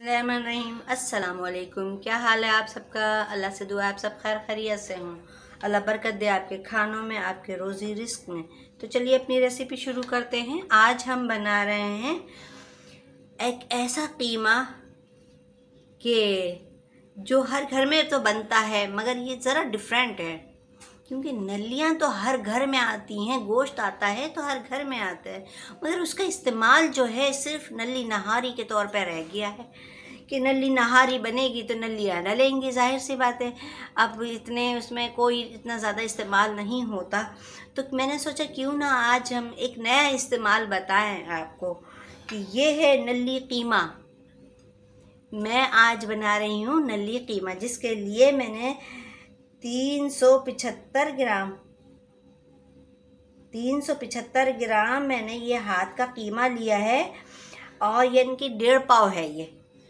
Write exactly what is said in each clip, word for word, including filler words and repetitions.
रहीम अस्सलाम वालेकुम। क्या हाल है आप सबका? अल्लाह से दुआ आप सब खैर खैरियत से हों। अल्लाह बरकत दे आपके खानों में, आपके रोज़ी रिस्क में। तो चलिए अपनी रेसिपी शुरू करते हैं। आज हम बना रहे हैं एक ऐसा कीमा कि जो हर घर में तो बनता है, मगर ये ज़रा डिफरेंट है क्योंकि नलियाँ तो हर घर में आती हैं, गोश्त आता है तो हर घर में आता है, मगर उसका इस्तेमाल जो है सिर्फ नली नहारी के तौर पर रह गया है कि नली नहारी बनेगी तो नलियाँ डलेंगी। जाहिर सी बात है, अब इतने उसमें कोई इतना ज़्यादा इस्तेमाल नहीं होता। तो मैंने सोचा क्यों ना आज हम एक नया इस्तेमाल बताएं आपको कि ये है नली कीमा। मैं आज बना रही हूँ नली कीमा, जिसके लिए मैंने तीन सौ पिछहत्तर ग्राम तीन सौ पिछहत्तर ग्राम मैंने ये हाथ का कीमा लिया है और ये इनकी डेढ़ पाव है ये।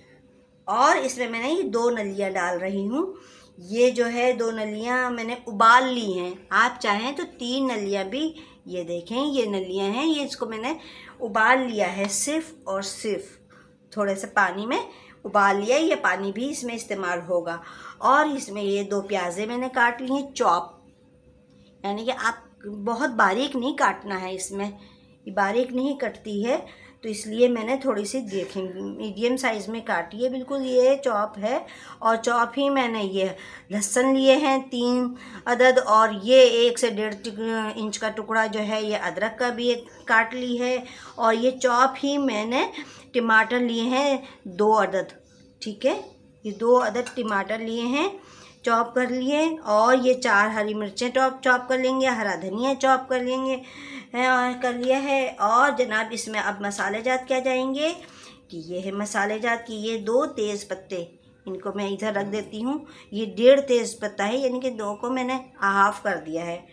और इसमें मैंने ये दो नलियाँ डाल रही हूँ। ये जो है दो नलियाँ मैंने उबाल ली हैं। आप चाहें तो तीन नलियाँ भी, ये देखें ये नलियाँ हैं, ये इसको मैंने उबाल लिया है सिर्फ और सिर्फ थोड़े से पानी में उबाल लिया। ये पानी भी इसमें इस्तेमाल होगा। और इसमें ये दो प्याज़ें मैंने काट ली हैं चॉप, यानी कि आप बहुत बारीक नहीं काटना है, इसमें ये बारीक नहीं कटती है तो इसलिए मैंने थोड़ी सी देखें मीडियम साइज़ में काटी है बिल्कुल। ये चॉप है और चॉप ही मैंने ये लहसुन लिए हैं तीन अदद, और ये एक से डेढ़ इंच का टुकड़ा जो है ये अदरक का भी एक काट ली है। और ये चॉप ही मैंने टमाटर लिए हैं दो अदद, ठीक है, ये दो अदद टमाटर लिए हैं चॉप कर लिए। और ये चार हरी मिर्चें टॉप चॉप कर लेंगे, हरा धनिया चॉप कर लेंगे और कर लिया है। और जनाब इसमें अब मसाले जात क्या जाएंगे कि ये है मसाले जात की ये दो तेज़ पत्ते, इनको मैं इधर रख देती हूँ। ये डेढ़ तेज़ पत्ता है, यानी कि दो को मैंने हाफ़ कर दिया है,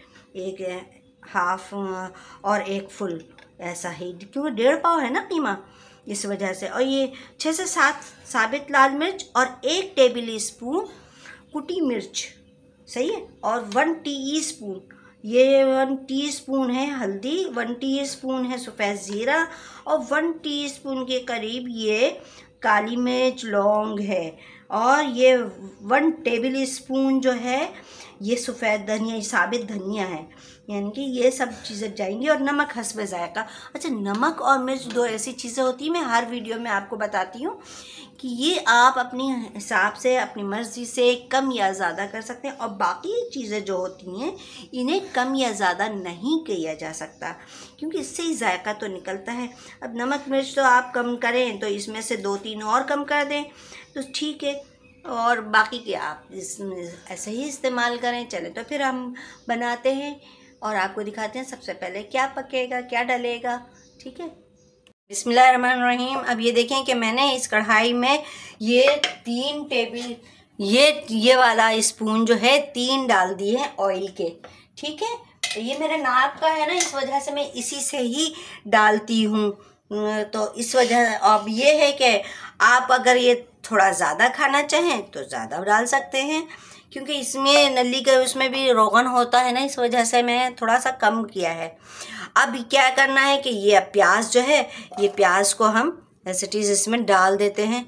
एक हाफ़ और एक फुल, ऐसा ही क्योंकि डेढ़ पाव है ना कीमा, इस वजह से। और ये छः से सात साबित लाल मिर्च और एक टेबल स्पून कुटी मिर्च, सही है। और वन टी स्पून ये वन टीस्पून है हल्दी, वन टीस्पून है सफ़ेद ज़ीरा और वन टीस्पून के करीब ये काली मिर्च लौंग है। और ये वन टेबल स्पून जो है ये सफ़ेद धनिया साबित धनिया है, यानी कि ये सब चीज़ें जाएंगी। और नमक हस्ब ज़ायक़ा। अच्छा, नमक और मिर्च दो ऐसी चीज़ें होती हैं, मैं हर वीडियो में आपको बताती हूँ कि ये आप अपने हिसाब से अपनी मर्ज़ी से कम या ज़्यादा कर सकते हैं। और बाकी चीज़ें जो होती हैं इन्हें कम या ज़्यादा नहीं किया जा सकता क्योंकि इससे ही जायका तो निकलता है। अब नमक मिर्च तो आप कम करें तो इसमें से दो तीन और कम कर दें तो ठीक है, और बाकी के आप इसमें ऐसे ही इस्तेमाल करें। चले तो फिर हम बनाते हैं और आपको दिखाते हैं सबसे पहले क्या पकेगा क्या डलेगा, ठीक है। बिस्मिल्लाहिर्रहमानिर्रहीम। अब ये देखें कि मैंने इस कढ़ाई में ये तीन टेबल ये ये वाला स्पून जो है तीन डाल दिए हैं ऑयल के, ठीक है। तो ये मेरे नाप का है ना, इस वजह से मैं इसी से ही डालती हूँ। तो इस वजह अब ये है कि आप अगर ये थोड़ा ज़्यादा खाना चाहें तो ज़्यादा डाल सकते हैं क्योंकि इसमें नली का उसमें भी रोगन होता है ना, इस वजह से मैं थोड़ा सा कम किया है। अब क्या करना है कि ये प्याज जो है ये प्याज को हम ऐसे चीज़ इसमें डाल देते हैं।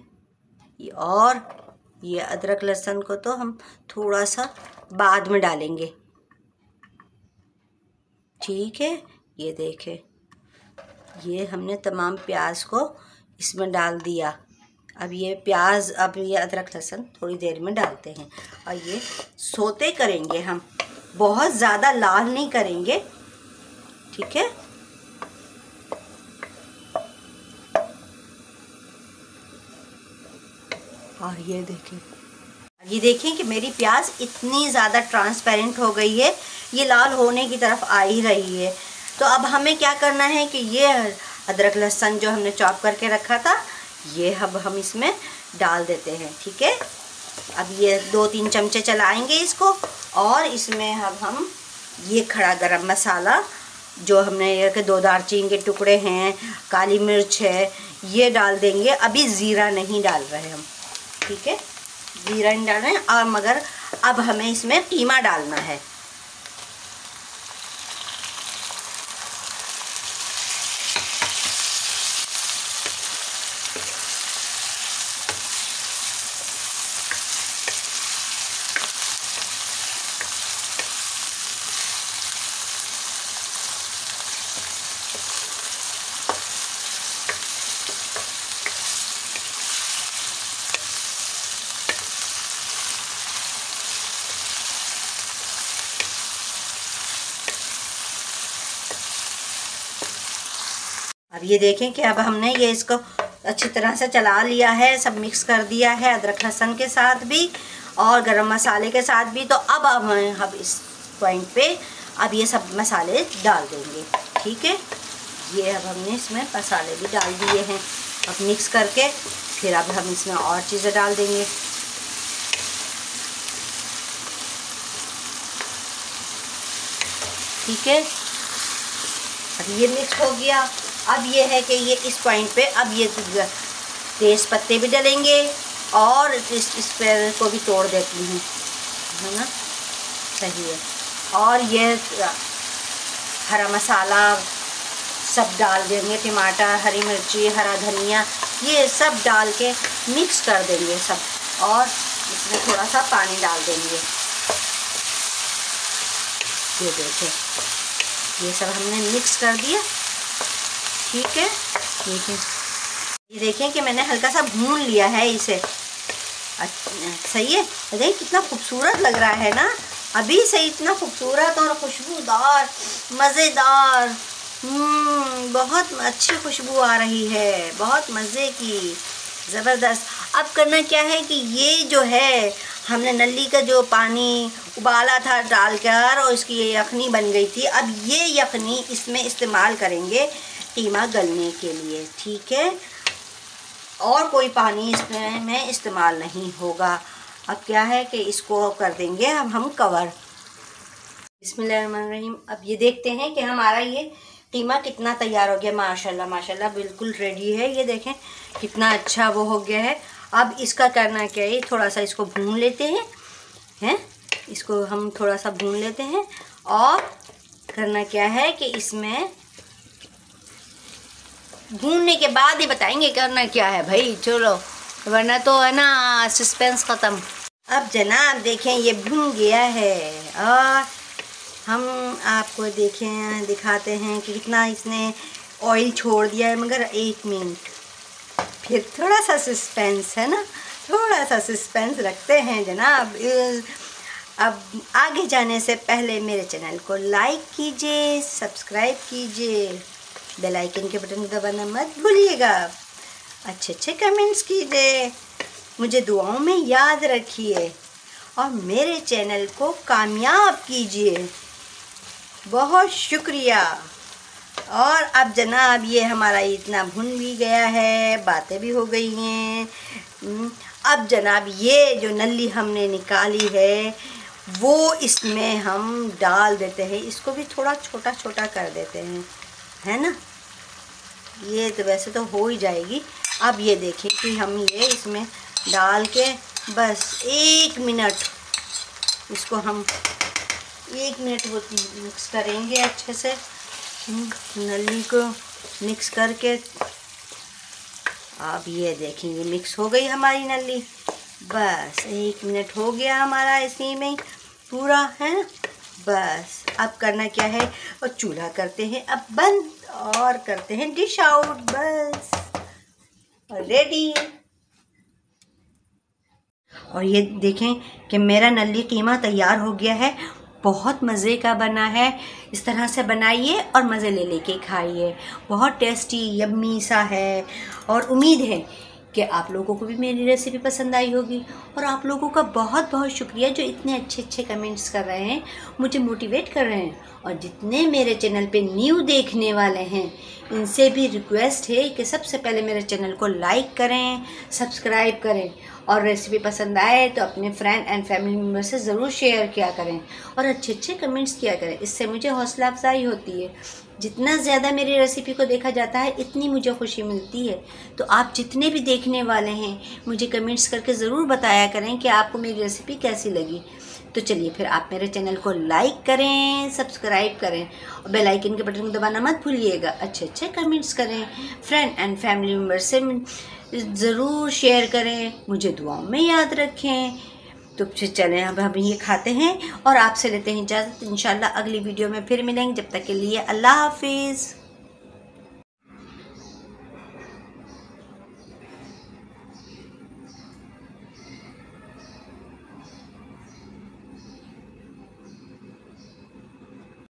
और ये अदरक लहसुन को तो हम थोड़ा सा बाद में डालेंगे, ठीक है। ये देखें ये हमने तमाम प्याज को इसमें डाल दिया। अब ये प्याज अब ये अदरक लहसुन थोड़ी देर में डालते हैं और ये सोते करेंगे हम, बहुत ज़्यादा लाल नहीं करेंगे, ठीक है। और ये देखें ये देखें कि मेरी प्याज इतनी ज़्यादा ट्रांसपेरेंट हो गई है, ये लाल होने की तरफ आ ही रही है। तो अब हमें क्या करना है कि ये अदरक लहसुन जो हमने चॉप करके रखा था ये अब हम इसमें डाल देते हैं, ठीक है। अब ये दो तीन चमचे चलाएंगे इसको और इसमें अब हम ये खड़ा गरम मसाला जो हमने ये दो दालचीनी के टुकड़े हैं, काली मिर्च है, ये डाल देंगे। अभी ज़ीरा नहीं डाल रहे हम, ठीक है, ज़ीरा नहीं डाल रहे हैं। और मगर अब हमें इसमें कीमा डालना है। अब ये देखें कि अब हमने ये इसको अच्छी तरह से चला लिया है, सब मिक्स कर दिया है अदरक लहसुन के साथ भी और गरम मसाले के साथ भी। तो अब अब हम इस पॉइंट पे अब ये सब मसाले डाल देंगे। ठीक है, ये अब हमने इसमें मसाले भी डाल दिए हैं। अब मिक्स करके फिर अब हम इसमें और चीज़ें डाल देंगे। ठीक है, अब ये मिक्स हो गया। अब ये है कि ये इस पॉइंट पे अब ये तेज पत्ते भी डालेंगे और इस इस पेड़ को भी तोड़ देती हूँ, है ना, सही है। और ये हरा मसाला सब डाल देंगे, टमाटर, हरी मिर्ची, हरा धनिया, ये सब डाल के मिक्स कर देंगे सब और इसमें थोड़ा सा पानी डाल देंगे। ये देखें, ये सब हमने मिक्स कर दिया। ठीक है, देखिए ये देखें कि मैंने हल्का सा भून लिया है इसे। अच्छा, सही है, देखिए कितना खूबसूरत लग रहा है ना अभी से, इतना खूबसूरत और खुशबूदार, मज़ेदार, बहुत अच्छी खुशबू आ रही है, बहुत मज़े की, ज़बरदस्त। अब करना क्या है कि ये जो है हमने नली का जो पानी उबाला था डालकर और इसकी ये यखनी बन गई थी, अब ये यखनी इसमें इस्तेमाल करेंगे कीमा गलने के लिए। ठीक है, और कोई पानी इसमें में इस्तेमाल नहीं होगा। अब क्या है कि इसको कर देंगे हम हम कवर। बिस्मिल्लाहिर्रहमानिर्रहीम। अब ये देखते हैं कि हमारा ये कीमा कितना तैयार हो गया। माशाल्लाह माशाल्लाह बिल्कुल रेडी है। ये देखें कितना अच्छा वो हो गया है। अब इसका करना क्या है, थोड़ा सा इसको भून लेते हैं हैं इसको हम थोड़ा सा भून लेते हैं और करना क्या है कि इसमें भूनने के बाद ही बताएंगे करना क्या है भाई, चलो, वरना तो है ना सस्पेंस ख़त्म। अब जनाब देखें ये भून गया है और हम आपको देखें दिखाते हैं कि कितना इसने ऑयल छोड़ दिया है। मगर एक मिनट, फिर थोड़ा सा सस्पेंस है ना, थोड़ा सा सस्पेंस रखते हैं जनाब। अब आगे जाने से पहले मेरे चैनल को लाइक कीजिए, सब्सक्राइब कीजिए, बेल आइकन के बटन को दबाना मत भूलिएगा, अच्छे अच्छे कमेंट्स कीजिए, मुझे दुआओं में याद रखिए और मेरे चैनल को कामयाब कीजिए। बहुत शुक्रिया। और अब जनाब ये हमारा इतना भुन भी गया है, बातें भी हो गई हैं। अब जनाब ये जो नली हमने निकाली है वो इसमें हम डाल देते हैं। इसको भी थोड़ा छोटा छोटा कर देते हैं, है ना। ये तो वैसे तो हो ही जाएगी। अब ये देखें कि हम ये इसमें डाल के बस एक मिनट इसको हम एक मिनट वो मिक्स करेंगे अच्छे से, नली को मिक्स करके। अब ये देखेंगे मिक्स हो गई हमारी नली, बस एक मिनट हो गया हमारा इसी में पूरा, है ना। बस अब करना क्या है, और चूल्हा करते हैं अब बंद और करते हैं डिश आउट, बस और रेडी। और ये देखें कि मेरा नली कीमा तैयार हो गया है, बहुत मज़े का बना है। इस तरह से बनाइए और मज़े ले लेके खाइए, बहुत टेस्टी यम्मी सा है। और उम्मीद है कि आप लोगों को भी मेरी रेसिपी पसंद आई होगी। और आप लोगों का बहुत बहुत शुक्रिया जो इतने अच्छे अच्छे कमेंट्स कर रहे हैं, मुझे मोटिवेट कर रहे हैं। और जितने मेरे चैनल पे न्यू देखने वाले हैं इनसे भी रिक्वेस्ट है कि सबसे पहले मेरे चैनल को लाइक करें, सब्सक्राइब करें और रेसिपी पसंद आए तो अपने फ्रेंड एंड फैमिली मेम्बर से ज़रूर शेयर किया करें और अच्छे अच्छे कमेंट्स किया करें। इससे मुझे हौसला अफजाई होती है। जितना ज़्यादा मेरी रेसिपी को देखा जाता है इतनी मुझे खुशी मिलती है। तो आप जितने भी देखने वाले हैं मुझे कमेंट्स करके ज़रूर बताया करें कि आपको मेरी रेसिपी कैसी लगी। तो चलिए फिर आप मेरे चैनल को लाइक करें, सब्सक्राइब करें और बेल आइकन के बटन को दबाना मत भूलिएगा। अच्छे अच्छे कमेंट्स करें, फ्रेंड एंड फैमिली मेम्बर से ज़रूर शेयर करें, मुझे दुआओं में याद रखें। तो फिर चलें अब हम ये खाते हैं और आपसे लेते हैं इजाज़त। इंशाल्लाह अगली वीडियो में फिर मिलेंगे। जब तक के लिए अल्लाह हाफिज़।